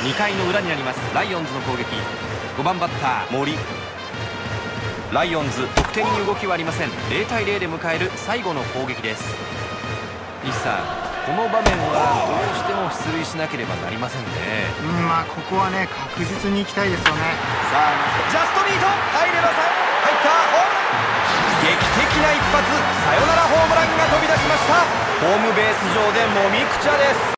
2回の裏になります。ライオンズの攻撃、5番バッター森。ライオンズ得点に動きはありません。0対0で迎える最後の攻撃です。西さん、この場面はどうしても出塁しなければなりませんね。 ここはね、確実に行きたいですよね。 さあ、ジャストミート、入れば3、入った。劇的な一発、サヨナラホームランが飛び出しました。ホームベース上でもみくちゃです。